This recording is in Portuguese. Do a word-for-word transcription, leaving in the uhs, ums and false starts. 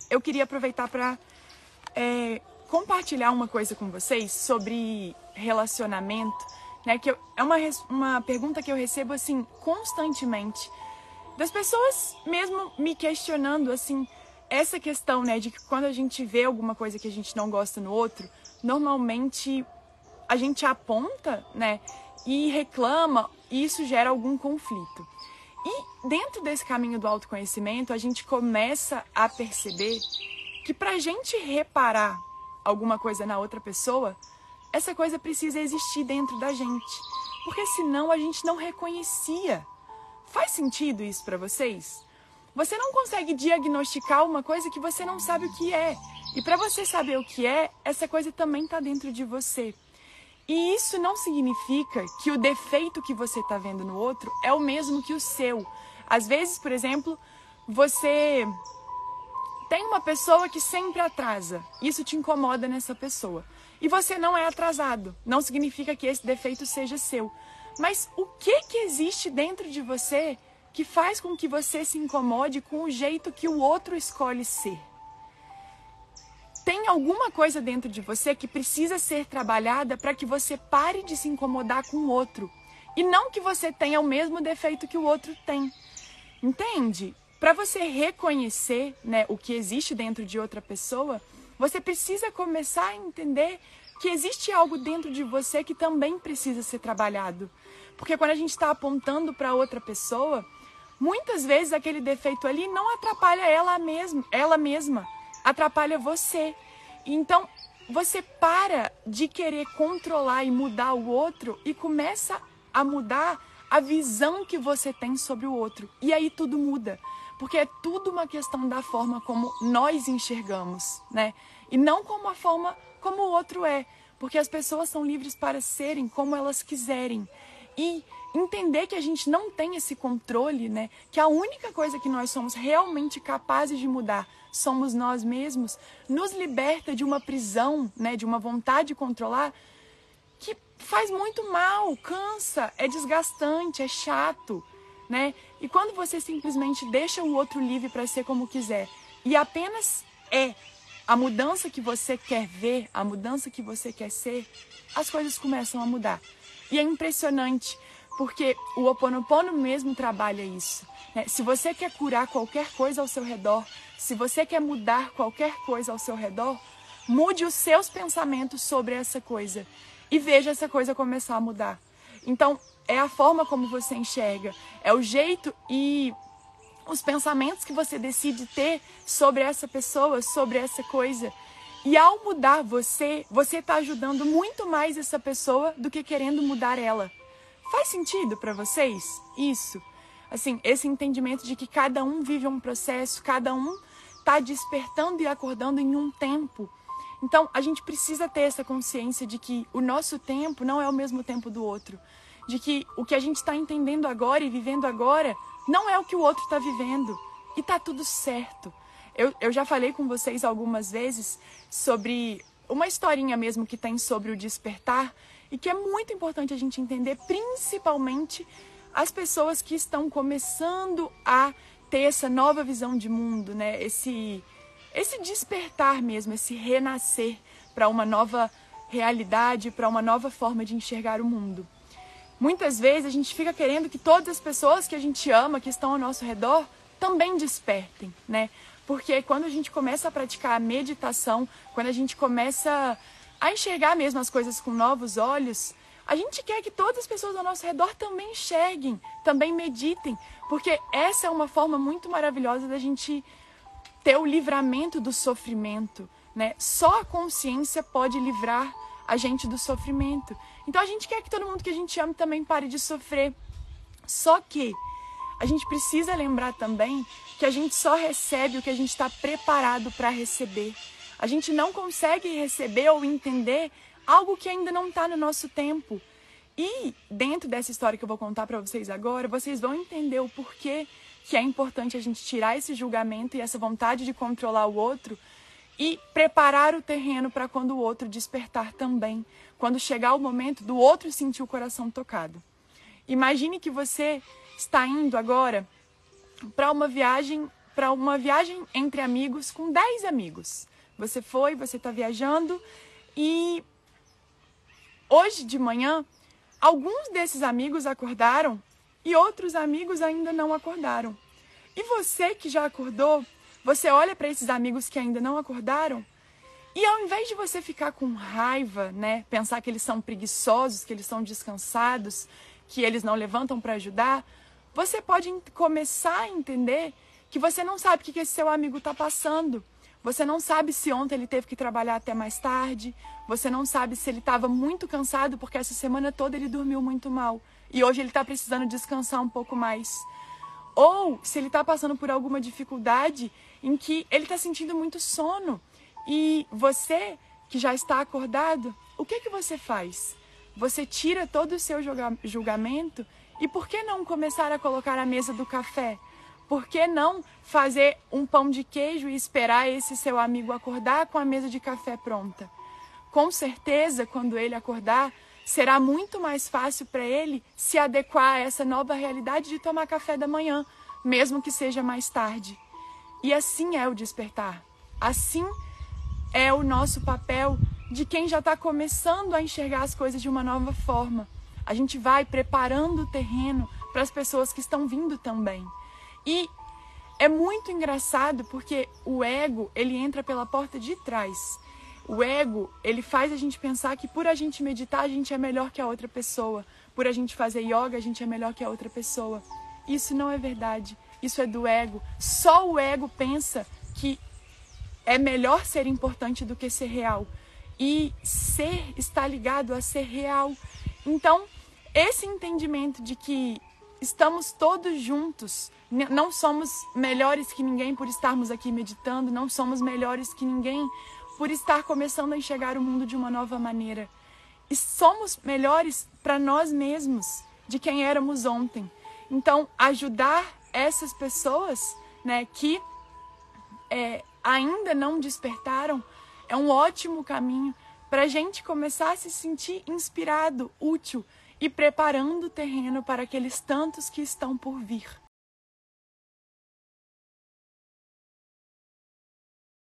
eu queria aproveitar para é, compartilhar uma coisa com vocês sobre relacionamento, né? Que eu, é uma, uma pergunta que eu recebo assim constantemente das pessoas mesmo me questionando assim essa questão, né, de que quando a gente vê alguma coisa que a gente não gosta no outro, normalmente a gente aponta, né, e reclama, e isso gera algum conflito. E dentro desse caminho do autoconhecimento, a gente começa a perceber que para a gente reparar alguma coisa na outra pessoa, essa coisa precisa existir dentro da gente, porque senão a gente não reconhecia. Faz sentido isso para vocês? Você não consegue diagnosticar uma coisa que você não sabe o que é. E para você saber o que é, essa coisa também está dentro de você. E isso não significa que o defeito que você está vendo no outro é o mesmo que o seu. Às vezes, por exemplo, você tem uma pessoa que sempre atrasa. Isso te incomoda nessa pessoa. E você não é atrasado. Não significa que esse defeito seja seu. Mas o que que existe dentro de você que faz com que você se incomode com o jeito que o outro escolhe ser? Tem alguma coisa dentro de você que precisa ser trabalhada para que você pare de se incomodar com o outro. E não que você tenha o mesmo defeito que o outro tem. Entende? Para você reconhecer, né, o que existe dentro de outra pessoa, você precisa começar a entender que existe algo dentro de você que também precisa ser trabalhado. Porque quando a gente está apontando para outra pessoa, muitas vezes aquele defeito ali não atrapalha ela mesma, ela mesma, atrapalha você. Então, você para de querer controlar e mudar o outro e começa a mudar a visão que você tem sobre o outro. E aí tudo muda, porque é tudo uma questão da forma como nós enxergamos, né? E não como a forma como o outro é, porque as pessoas são livres para serem como elas quiserem. E entender que a gente não tem esse controle, né? Que a única coisa que nós somos realmente capazes de mudar somos nós mesmos, nos liberta de uma prisão, né? De uma vontade de controlar que faz muito mal, cansa, é desgastante, é chato, né? E quando você simplesmente deixa o outro livre para ser como quiser e apenas é a mudança que você quer ver, a mudança que você quer ser, as coisas começam a mudar. E é impressionante, porque o Ho Oponopono mesmo trabalha isso, né? Se você quer curar qualquer coisa ao seu redor, se você quer mudar qualquer coisa ao seu redor, mude os seus pensamentos sobre essa coisa e veja essa coisa começar a mudar. Então, é a forma como você enxerga, é o jeito e os pensamentos que você decide ter sobre essa pessoa, sobre essa coisa. E ao mudar você, você está ajudando muito mais essa pessoa do que querendo mudar ela. Faz sentido para vocês isso? Assim, esse entendimento de que cada um vive um processo, cada um está despertando e acordando em um tempo. Então, a gente precisa ter essa consciência de que o nosso tempo não é o mesmo tempo do outro. De que o que a gente está entendendo agora e vivendo agora não é o que o outro está vivendo. E tá tudo certo. Eu, eu já falei com vocês algumas vezes sobre uma historinha mesmo que tem sobre o despertar e que é muito importante a gente entender, principalmente as pessoas que estão começando a ter essa nova visão de mundo, né? Esse, esse despertar mesmo, esse renascer para uma nova realidade, para uma nova forma de enxergar o mundo. Muitas vezes a gente fica querendo que todas as pessoas que a gente ama, que estão ao nosso redor, também despertem, né? Porque quando a gente começa a praticar a meditação, quando a gente começa a enxergar mesmo as coisas com novos olhos, a gente quer que todas as pessoas ao nosso redor também enxerguem, também meditem, porque essa é uma forma muito maravilhosa da gente ter o livramento do sofrimento, né? Só a consciência pode livrar a gente do sofrimento. Então a gente quer que todo mundo que a gente ama também pare de sofrer. Só que a gente precisa lembrar também que a gente só recebe o que a gente está preparado para receber. A gente não consegue receber ou entender algo que ainda não está no nosso tempo. E dentro dessa história que eu vou contar para vocês agora, vocês vão entender o porquê que é importante a gente tirar esse julgamento e essa vontade de controlar o outro e preparar o terreno para quando o outro despertar também. Quando chegar o momento do outro sentir o coração tocado. Imagine que você está indo agora para uma viagem para uma viagem entre amigos com dez amigos. Você foi, você está viajando e hoje de manhã, alguns desses amigos acordaram e outros amigos ainda não acordaram. E você que já acordou, você olha para esses amigos que ainda não acordaram e ao invés de você ficar com raiva, né, pensar que eles são preguiçosos, que eles são descansados, que eles não levantam para ajudar, você pode começar a entender que você não sabe o que esse seu amigo está passando. Você não sabe se ontem ele teve que trabalhar até mais tarde. Você não sabe se ele estava muito cansado porque essa semana toda ele dormiu muito mal. E hoje ele está precisando descansar um pouco mais. Ou se ele está passando por alguma dificuldade em que ele está sentindo muito sono. E você, que já está acordado, o que, que você faz? Você tira todo o seu julgamento e por que não começar a colocar a mesa do café? Por que não fazer um pão de queijo e esperar esse seu amigo acordar com a mesa de café pronta? Com certeza, quando ele acordar, será muito mais fácil para ele se adequar a essa nova realidade de tomar café da manhã, mesmo que seja mais tarde. E assim é o despertar. Assim é o nosso papel de quem já está começando a enxergar as coisas de uma nova forma. A gente vai preparando o terreno para as pessoas que estão vindo também. E é muito engraçado porque o ego, ele entra pela porta de trás. O ego, ele faz a gente pensar que por a gente meditar, a gente é melhor que a outra pessoa. Por a gente fazer yoga, a gente é melhor que a outra pessoa. Isso não é verdade. Isso é do ego. Só o ego pensa que é melhor ser importante do que ser real. E ser está ligado a ser real. Então, esse entendimento de que estamos todos juntos, não somos melhores que ninguém por estarmos aqui meditando, não somos melhores que ninguém por estar começando a enxergar o mundo de uma nova maneira. E somos melhores para nós mesmos, de quem éramos ontem. Então, ajudar essas pessoas, né, que é, ainda não despertaram, é um ótimo caminho para a gente começar a se sentir inspirado, útil, e preparando o terreno para aqueles tantos que estão por vir.